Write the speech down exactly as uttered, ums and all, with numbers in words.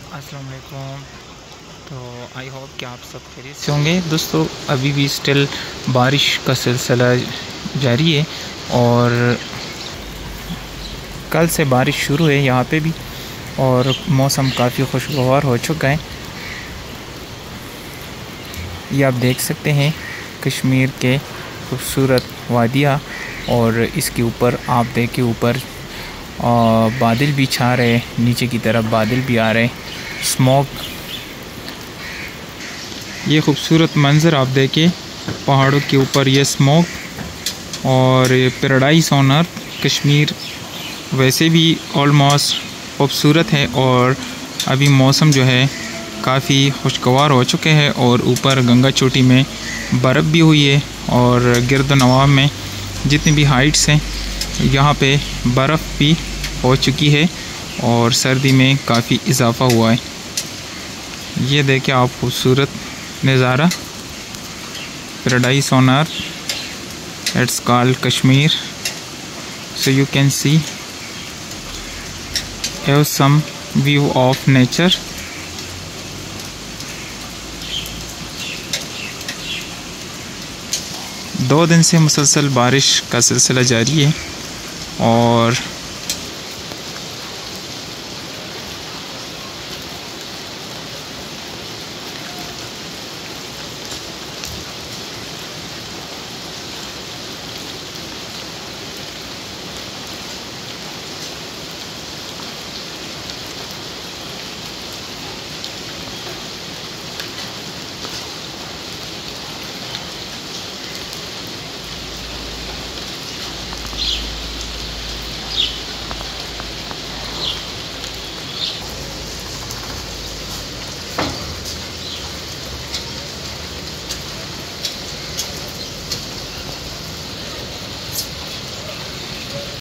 अस्सलाम वालेकुम। तो आई होप कि आप सब खैरियत से होंगे। दोस्तों अभी भी स्टिल बारिश का सिलसिला जारी है और कल से बारिश शुरू है यहाँ पे भी और मौसम काफ़ी खुशगवार हो चुका है। ये आप देख सकते हैं कश्मीर के खूबसूरत वादियाँ और इसके ऊपर आप देखें ऊपर बादल भी छा रहे हैं, नीचे की तरफ बादल भी आ रहे हैं, स्मोक। ये खूबसूरत मंज़र आप देखें पहाड़ों के ऊपर ये स्मोक और पैराडाइज ऑन अर्थ। कश्मीर वैसे भी ऑलमोस्ट खूबसूरत है और अभी मौसम जो है काफ़ी खुशगवार हो चुके हैं और ऊपर गंगा चोटी में बर्फ़ भी हुई है और गिरद नवाब में जितनी भी हाइट्स हैं यहाँ पे बर्फ़ भी हो चुकी है और सर्दी में काफ़ी इजाफ़ा हुआ है। ये देखें आप खूबसूरत नज़ारा, paradise on earth, it's called Kashmir. So you can see have some view of nature. दो दिन से मुसलसल बारिश का सिलसिला जारी है और